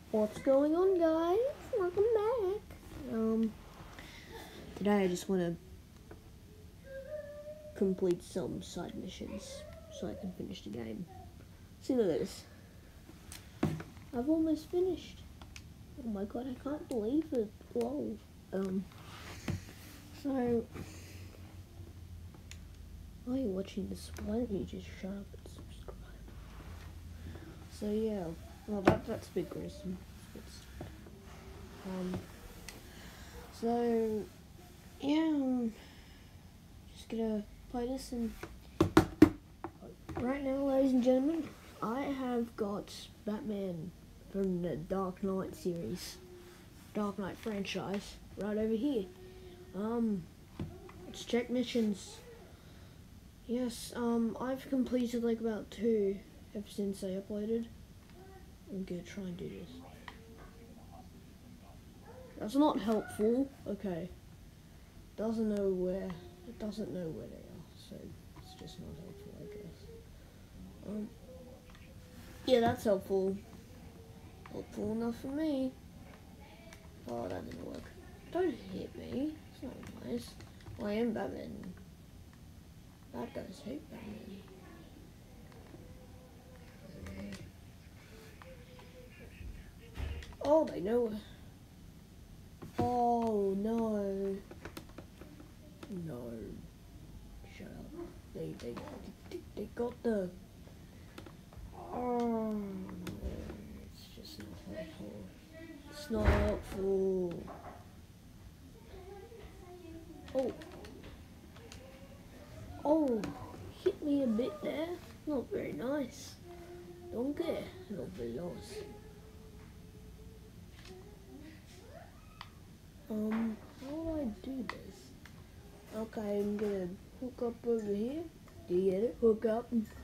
What's going on, guys? Welcome back. Today I just want to complete some side missions so I can finish the game. See, look at this. I've almost finished. Oh my god, I can't believe it. Whoa. So while you're watching this, why don't you just shut up and subscribe? So yeah, well that's a bit gruesome. So yeah, just gonna play this, and right now, ladies and gentlemen, I have got Batman from the Dark Knight series, Dark Knight franchise, right over here. Let's check missions. Yes, I've completed like about 2 ever since I uploaded. I'm gonna try and do this. That's not helpful. Okay. It doesn't know where they are, so it's just not helpful, I guess. Yeah, that's helpful. Helpful enough for me. Oh, that didn't work. Don't hit me. It's not nice. Well, I am Batman. Bad guys hate Batman. Oh, they know. Oh, no. No. Shut up. They got the... Oh, no. It's just not helpful. It's not helpful. Oh. Oh. Hit me a bit there. Not very nice. Don't care. It'll be lost. How do I do this? Okay, I'm gonna hook up over here. Do you get it? Hook up.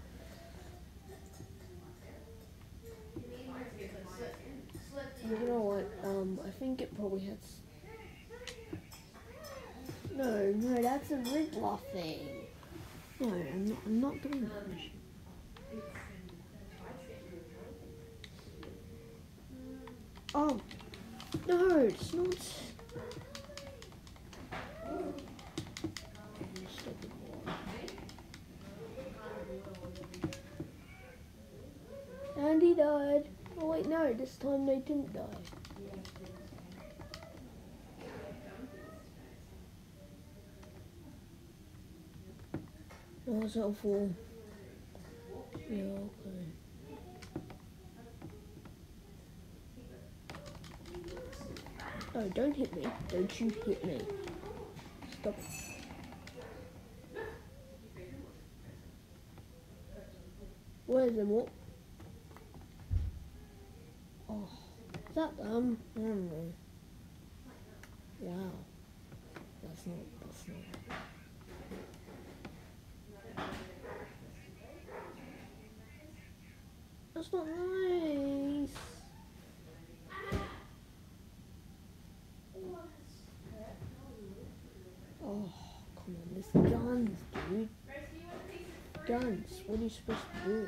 You know what? I think it probably has... No, that's a Riddler thing. No, I'm not doing that mission. Oh, no, it's not. And he died. Oh wait, no, this time they didn't die. That was helpful. Yeah, okay. Oh, don't hit me. Don't you hit me. Stop it. Where's the more? Oh, is that them? I don't know. Wow. That's not. That's not nice. Oh, come on, this guns, dude. Guns, what are you supposed to do?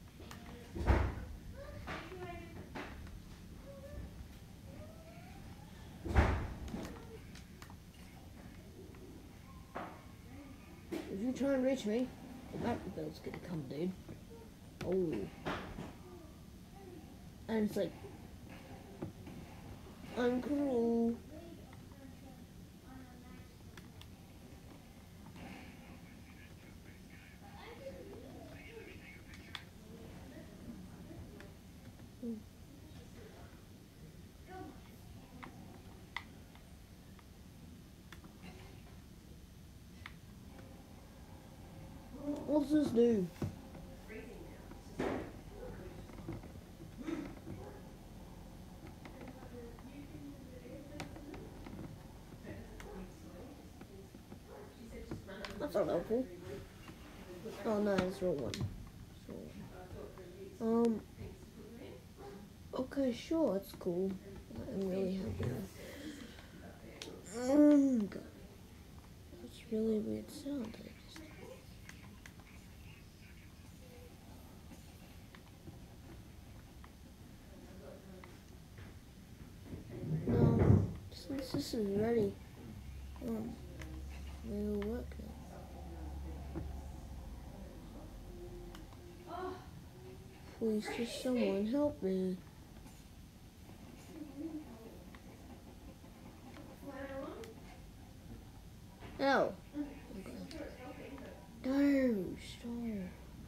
If you try and reach me, the Batmobile's gonna come, dude. Oh. And it's like, I'm cool. What's this do? That's not helpful. Oh no, it's the wrong one. Okay, sure, it's cool. I'm really happy. God. That's really weird sound. this is ready. We'll work now. Please, just someone help me. No. Okay. No, stop.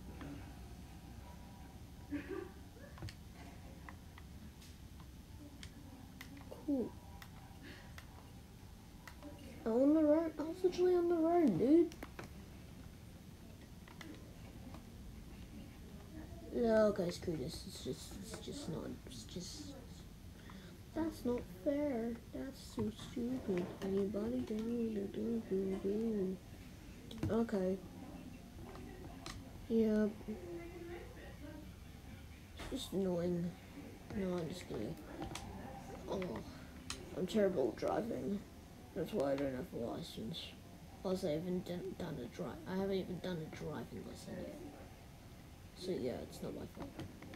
Cool. I'm on the road. I was literally on the road, dude. No, okay, screw this. It's just not. That's not fair. That's so stupid. Anybody do. Okay. Yep. It's just annoying. No, I'm just kidding. Oh, I'm terrible at driving. That's why I don't have a license. Plus, I haven't even done a driving lesson yet. So yeah, it's not my fault.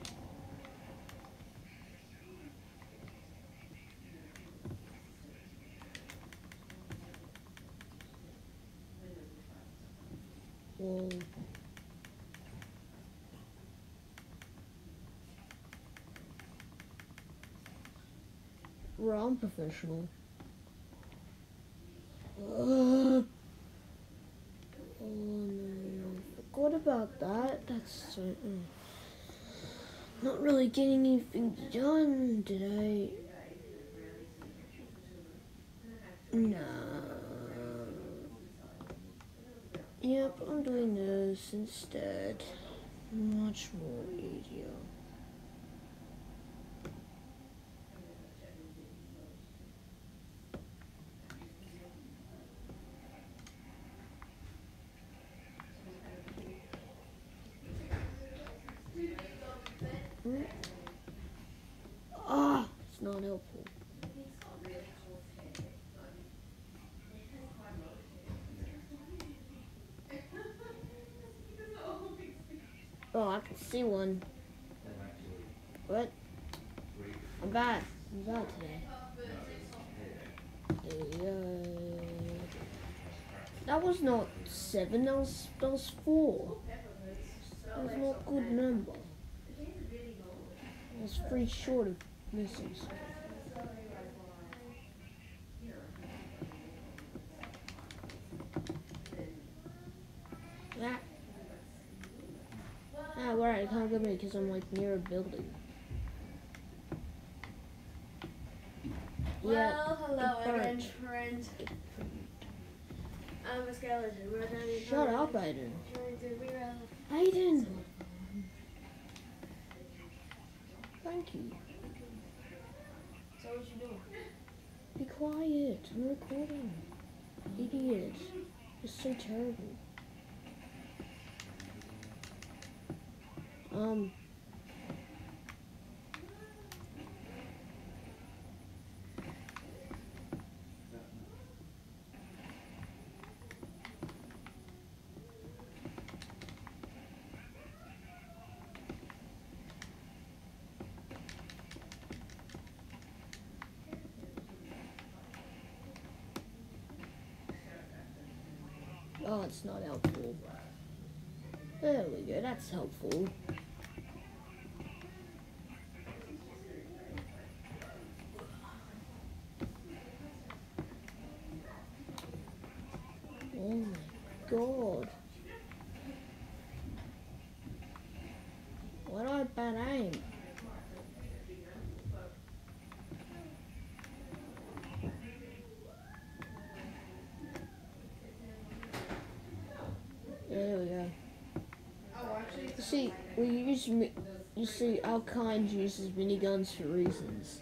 Whoa. Well, I'm professional. Oh no, forgot about that. That's so, not really getting anything done today. Nah. Yep, I'm doing this instead. Much more easier. Ah, it's not helpful. Oh, I can see one. What? I'm bad today. That was not 7, that was 4. That was not a good number. I was 3 short of missing. Yeah. Ah, right, I can't get me because I'm like near a building. Well, Yeah, hello again, friend. I'm a skeleton. We're trying to Shut up, Aiden. Trying to reroute. Aiden! Thank you. So what you doing? Be quiet. I'm recording. Idiot. It's so terrible. Oh, it's not helpful. There we go, that's helpful. Oh my god. What a bad aim. There we go. You see, our kind uses miniguns for reasons.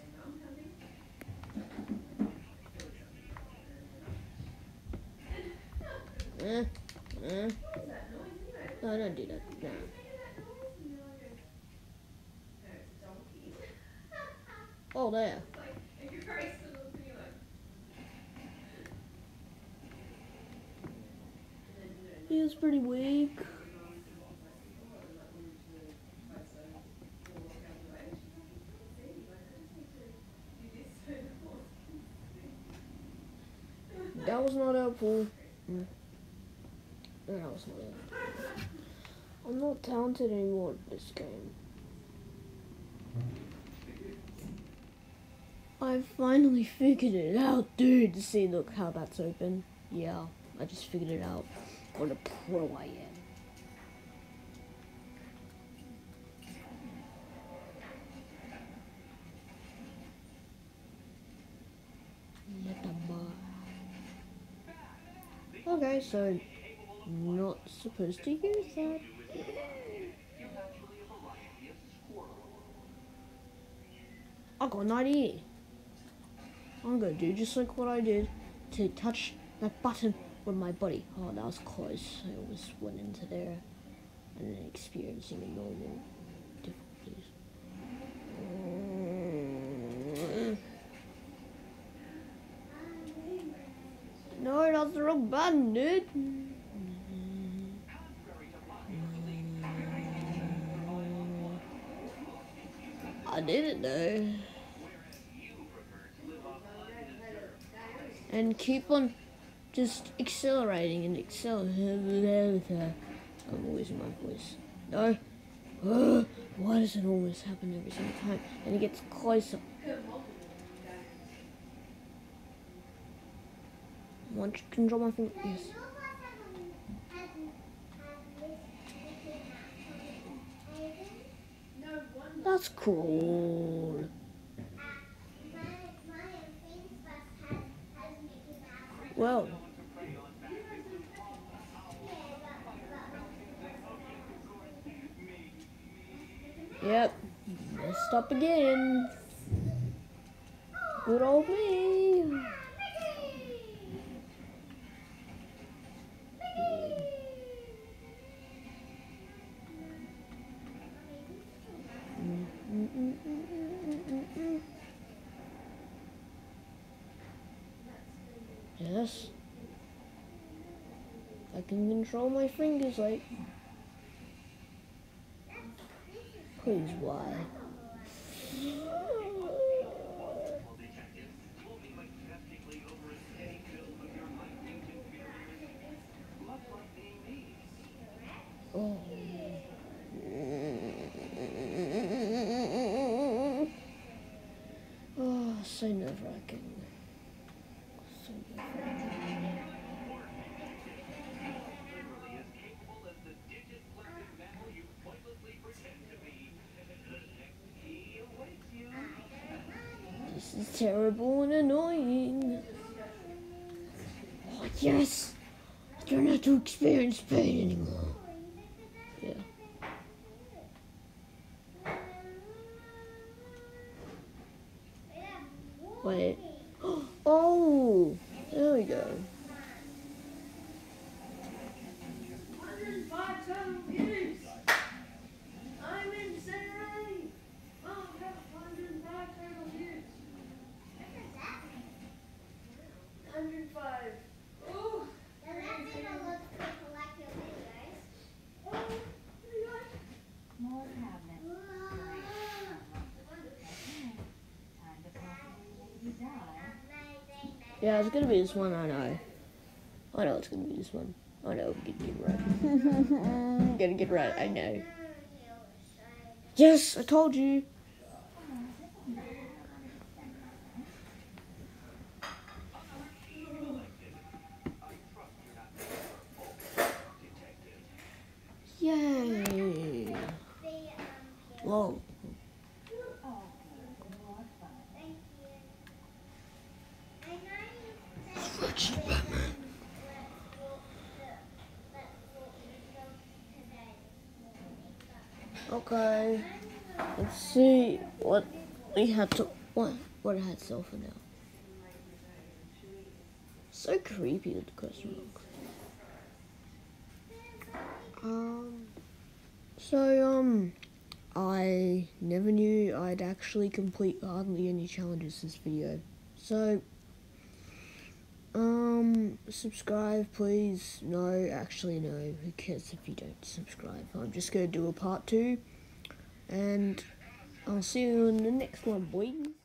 No, don't do that. No. Oh, there. He was pretty weak. that was not helpful. No, that was not helpful. I'm not talented anymore at this game. I finally figured it out, dude. See, look how that's open. Yeah, I just figured it out. What a pro I am. Okay, so not supposed to use that. I got an idea. I'm gonna do just like what I did to touch that button with my body. Oh, that was close. I almost went into there and then experiencing a normal difficulties. No, that's the wrong button, dude. I did it though. And keep on just accelerating and accelerating. I'm losing my voice. No. Why does it always happen every single time? And it gets closer. Want to control my finger? Yes. That's cool. Well. Yep. Messed up again. Good old me. Yes. I can control my fingers like. Please, why? Oh. Oh, so nerve-wracking. So nerve-wracking. This is terrible and annoying. Oh, yes! I don't have to experience pain anymore. Yeah. Wait. Oh! There we go. 105 total views. I'm insane. Oh, I have 105 total views. 105. Oh. Now that's gonna look to collect your videos. Oh, pretty much. More cabinets. Time to possibly die. Yeah, it's gonna be this one, I know. I know it's gonna be this one. I know, I'm gonna get it right. I'm gonna get it right, I know. Yes, I told you. Yay. Whoa. Okay, let's see what we had to what I had to sell for now. So creepy with the question mark. I never knew I'd actually complete hardly any challenges this video. So subscribe please. No, actually no, who cares if you don't subscribe. I'm just gonna do a part 2 and I'll see you in the next one, boys.